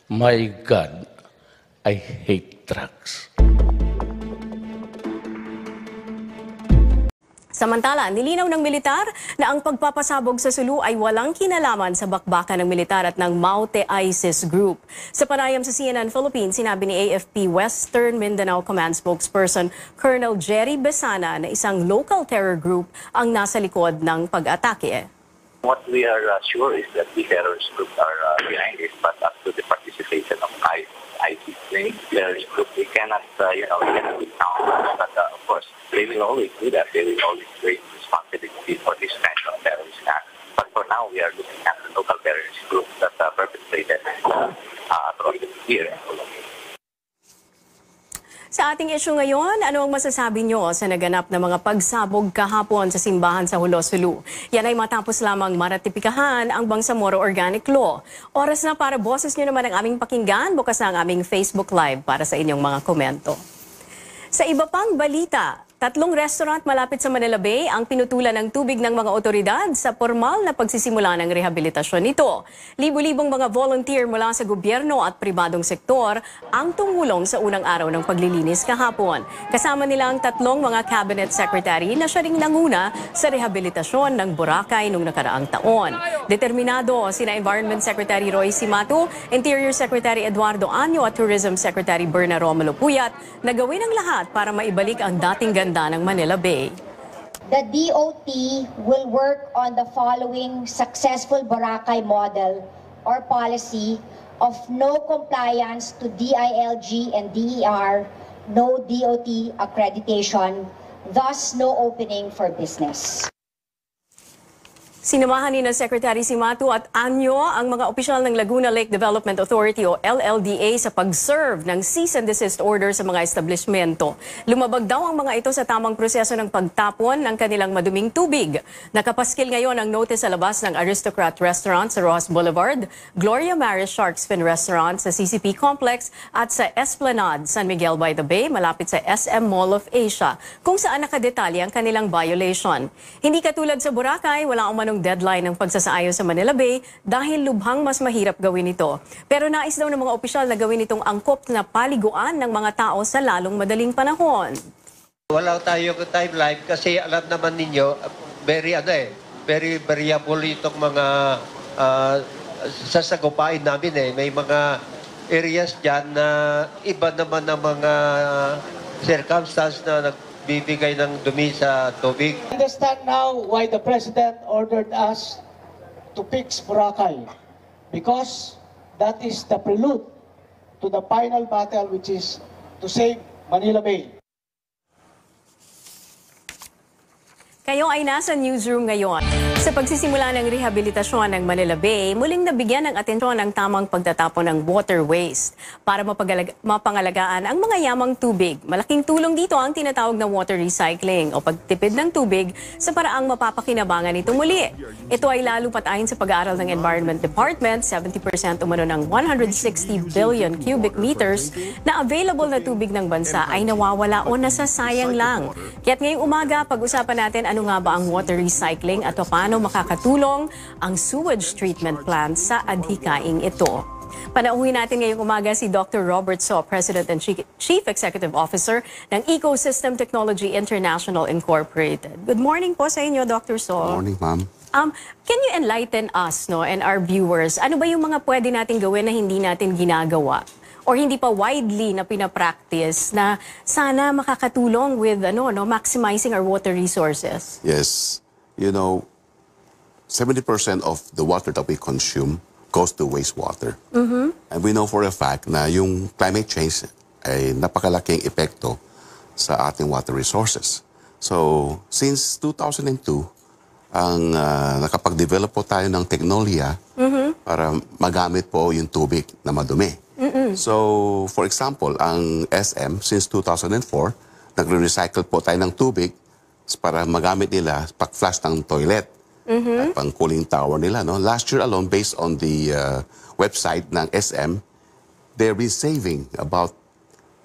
My God, I hate drugs. Samantala, nilinaw ng militar na ang pagpapasabog sa Sulu ay walang kinalaman sa bakbakan ng militar at ng Maute ISIS Group. Sa panayam sa CNN Philippines, sinabi ni AFP Western Mindanao Command spokesperson Colonel Jerry Besana na isang local terror group ang nasa likod ng pag-atake. What we are sure is that the terrorist groups are behind it, but up to the participation of ISIS terrorist group, we cannot, we cannot count. But of course, they will always do that. They will always take responsibility for this kind of terrorist act. But for now, we are looking at the local terrorist groups that perpetrated throughout the year. Sa ating issue ngayon, ano ang masasabi nyo sa naganap na mga pagsabog kahapon sa simbahan sa Hulo, Sulu? Yan ay matapos lamang maratipikahan ang Bangsamoro Organic Law. Oras na para boses nyo naman ang aming pakinggan. Bukas na ang aming Facebook Live para sa inyong mga komento. Sa iba pang balita, 3 restaurant malapit sa Manila Bay ang pinutulan ng tubig ng mga otoridad sa formal na pagsisimula ng rehabilitasyon nito. Libo-libong mga volunteer mula sa gobyerno at pribadong sektor ang tumulong sa unang araw ng paglilinis kahapon. Kasama nila ang 3 mga cabinet secretary na siya ring nanguna sa rehabilitasyon ng Boracay noong nakaraang taon. Determinado sina Environment Secretary Roy Cimatu, Interior Secretary Eduardo Anyo at Tourism Secretary Berna Romulo Puyat na gawin ang lahat para maibalik ang dating ganda ng Manila Bay. The DOT will work on the following successful Boracay model or policy of no compliance to DILG and DER, no DOT accreditation, thus no opening for business. Sinamahan ni na Secretary Cimatu at Anyo ang mga opisyal ng Laguna Lake Development Authority o LLDA sa pag-serve ng cease and desist order sa mga establishmento. Lumabag daw ang mga ito sa tamang proseso ng pagtapon ng kanilang maduming tubig. Nakapaskil ngayon ang notice sa labas ng Aristocrat Restaurant sa Rojas Boulevard, Gloria Maris Shark's Fin Restaurant sa CCP Complex at sa Esplanade, San Miguel by the Bay, malapit sa SM Mall of Asia, kung saan nakadetalye ang kanilang violation. Hindi katulad sa Boracay, wala umanong deadline ng pagsasaayos sa Manila Bay dahil lubhang mas mahirap gawin ito. Pero nais daw ng mga opisyal na gawin itong angkop na paliguan ng mga tao sa lalong madaling panahon. Wala tayong timeline kasi alam naman ninyo, very variable itong mga sasagupain namin . May mga areas dyan na iba naman ng mga circumstance na bibigay ng dumi sa tubig. I understand now why the President ordered us to fix Boracay. Because that is the prelude to the final battle, which is to save Manila Bay. Kayo ay nasa newsroom ngayon. Sa pagsisimula ng rehabilitasyon ng Manila Bay, muling nabigyan ng atensyon ang tamang pagtatapon ng water waste para mapangalagaan ang mga yamang tubig. Malaking tulong dito ang tinatawag na water recycling o pagtipid ng tubig sa paraang mapapakinabangan ito muli. Ito ay lalo patayin sa pag-aaral ng Environment Department, 70% umano ng 160 billion cubic meters na available na tubig ng bansa ay nawawala o nasasayang lang. Kaya't ngayong umaga, pag-usapan natin ano nga ba ang water recycling at paano makakatulong ang sewage treatment plant sa adhikaing ito. Panauhin natin ngayong umaga si Dr. Robert So, President and Chief Executive Officer ng Ecosystem Technology International Incorporated. Good morning po sa inyo, Dr. So. Good morning, ma'am. Can you enlighten us and our viewers? Ano ba yung mga pwede natin gawin na hindi natin ginagawa? Or hindi pa widely na pinapractice na sana makakatulong with maximizing our water resources? Yes. 70% of the water that we consume goes to wastewater. And we know for a fact na yung climate change ay napakalaking epekto sa ating water resources. So, since 2002, nakapag-develop po tayo ng teknolohiya para magamit po yung tubig na madumi. So, for example, ang SM, since 2004, nagre-recycle po tayo ng tubig para magamit nila pag-flush ng toilet at pang-cooling tower nila. Last year alone, based on the website ng SM, they're saving about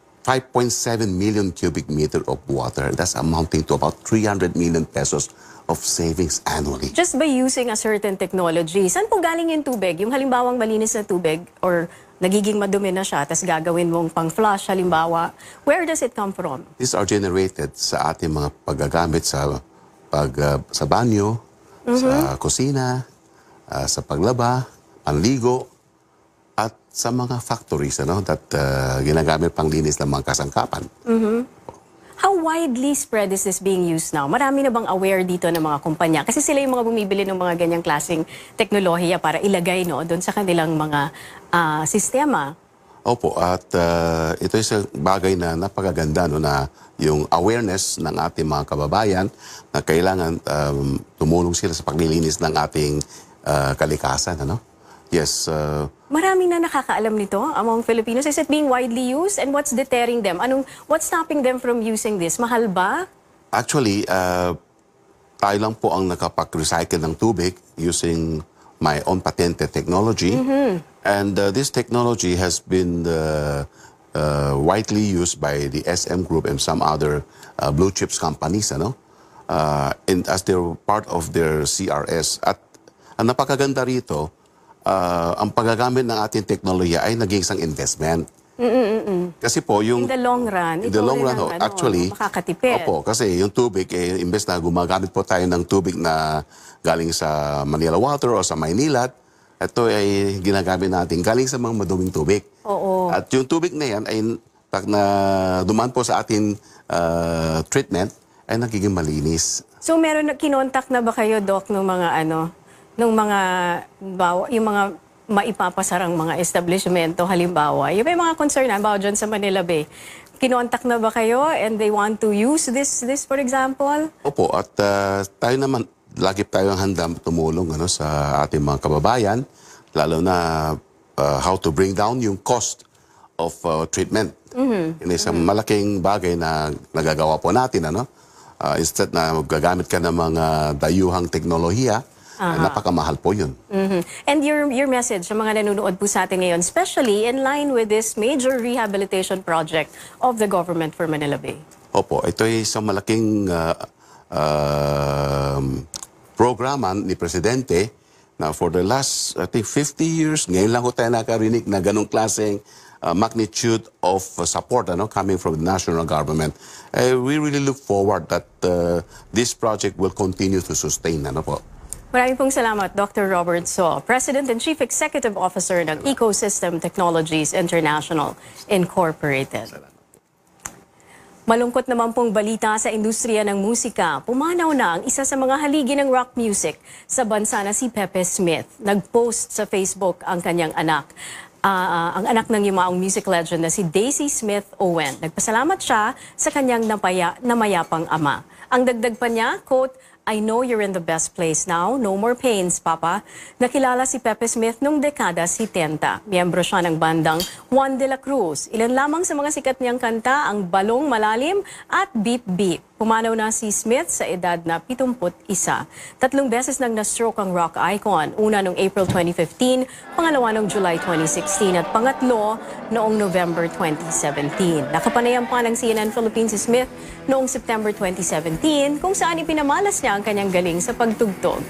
5.7 million cubic meter of water. That's amounting to about 300 million pesos of savings annually. Just by using a certain technology, saan po galing yung tubig? Yung halimbawang malinis na tubig or nagiging madumi na siya, tapos gagawin mong pang-flush, halimbawa, where does it come from? These are generated sa ating mga paggagamit sa sa banyo, sa kusina, sa paglaba, panligo, at sa mga factories that ginagamit pang linis ng mga kasangkapan. How widely spread is this being used now? Marami na bang aware dito ng mga kumpanya? Kasi sila yung mga bumibili ng mga ganyang klaseng teknolohiya para ilagay doon sa kanilang mga sistema. Opo, at ito isang bagay na napakaganda na yung awareness ng ating mga kababayan na kailangan tumulong sila sa paglilinis ng ating kalikasan. Yes. Marami na nakakaalam nito among Filipinos. Is it being widely used? And what's deterring them? What's stopping them from using this? Mahal ba? Actually, tayo lang po ang nakapag-recycle ng tubig using my own patented technology. And this technology has been widely used by the SM Group and some other blue chips companies, and as they're part of their CRS. At ang napakaganda rito, ang paggagamit ng ating teknolohiya ay naging isang investment. Kasi po yung... In the long run. In the long run, actually, makakatipid. Opo, kasi yung tubig, imbes na gumagamit po tayo ng tubig na galing sa Manila Water o sa Maynila, ito ay ginagamit natin galing sa mga maduming tubig. Oo. At yung tubig na yan ay pag na dumaan po sa ating treatment, ay nagiging malinis. So kinontak na ba kayo, Doc, ng mga yung mga maipapasarang mga establishmento, halimbawa? Yung may mga concern, halimbawa dyan sa Manila Bay. Kinontak na ba kayo and they want to use this for example? Opo, at tayo naman, lagi tayong handa tumulong sa ating mga kababayan, lalo na how to bring down yung cost of treatment. Yun isang malaking bagay na nagagawa po natin. Instead na gagamit ka ng mga dayuhang teknolohiya, napakamahal po yun. And your message sa mga nanonood po sa atin ngayon, especially in line with this major rehabilitation project of the government for Manila Bay? Opo, ito ay isang malaking programa ni Presidente na for the last, I think, 50 years, ngayon lang ko tayo nakarinig na ganong klaseng magnitude of support coming from the national government. We really look forward that this project will continue to sustain. Maraming pong salamat, Dr. Robert So, President and Chief Executive Officer ng Ecosystem Technologies International Incorporated. Malungkot naman pong balita sa industriya ng musika. Pumanaw na ang isa sa mga haligi ng rock music sa bansa na si Pepe Smith. Nag-post sa Facebook ang kanyang anak. Ang anak ng yumaong music legend na si Daisy Smith Owen. Nagpasalamat siya sa kanyang namayapang ama. Ang dagdag pa niya, quote, "I know you're in the best place now. No more pains, Papa." Nakilala si Pepe Smith noong dekada 70. Miyembro siya ng bandang Juan de la Cruz. Ilan lamang sa mga sikat niyang kanta ang Balong Malalim at Beep Beep. Pumanaw na si Smith sa edad na 71. 3 beses nang na-stroke ang rock icon. Una noong April 2015, pangalawa noong July 2016 at pangatlo noong November 2017. Nakapanayam pa ng CNN Philippines si Smith noong September 2017 kung saan ipinamalas niya ang kanyang galing sa pagtugtog.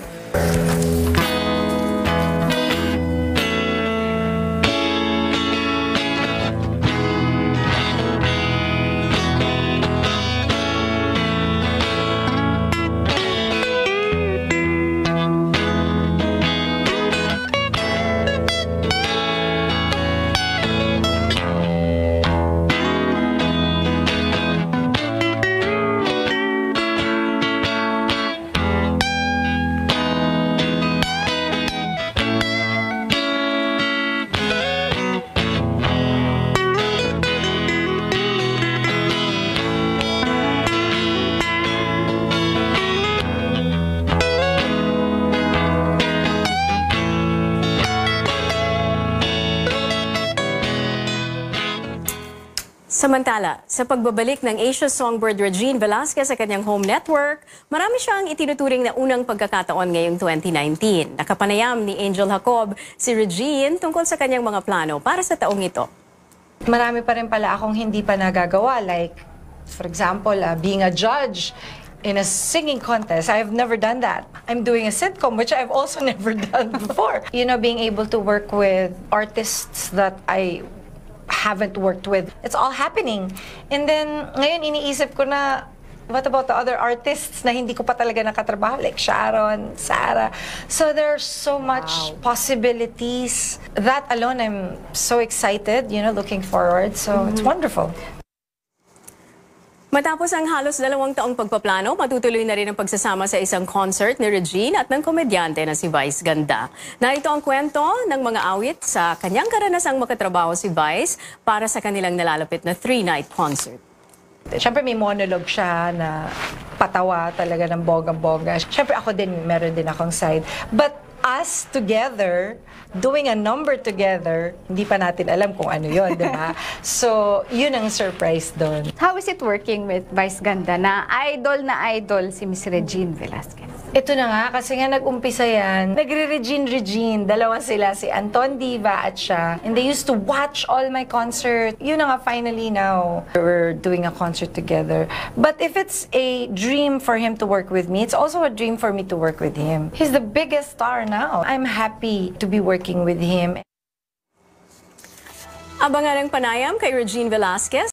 Samantala, sa pagbabalik ng Asia Songbird Regine Velasquez sa kanyang home network, marami siyang itinuturing na unang pagkakataon ngayong 2019. Nakapanayam ni Angel Jacob si Regine tungkol sa kanyang mga plano para sa taong ito. Marami pa rin pala akong hindi pa nagagawa, like, for example, being a judge in a singing contest. I've never done that. I'm doing a sitcom, which I've also never done before. You know, being able to work with artists that I haven't worked with. It's all happening. And then, ngayon iniisip ko na, what about the other artists na hindi ko pa talaga nakatrabaho, like Sharon, Sarah? So there's so much possibilities. That alone, I'm so excited, you know, looking forward. So it's wonderful. Matapos ang halos 2 taong pagpaplano, matutuloy na rin ang pagsasama sa isang concert ni Regine at ng komedyante na si Vice Ganda. Narito ang kwento ng mga awit sa kanyang karanasang makatrabaho si Vice para sa kanilang nalalapit na 3-night concert. Siyempre may monologue siya na patawa talaga ng bonggang-bongga. Siyempre ako din, meron din akong side. But us together, doing a number together, hindi pa natin alam kung ano yun, di ba? So, yun ang surprise doon. How is it working with Vice Ganda na idol si Miss Regine Velasquez? Ito na nga, kasi nga nag-umpisa yan. Nagre-Regine. Dalawa sila, si Anton Diva at siya. And they used to watch all my concert. Yun na nga, finally now, we're doing a concert together. But if it's a dream for him to work with me, it's also a dream for me to work with him. He's the biggest star now. I'm happy to be working with him. Abangan ang panayam kay Regine Velasquez.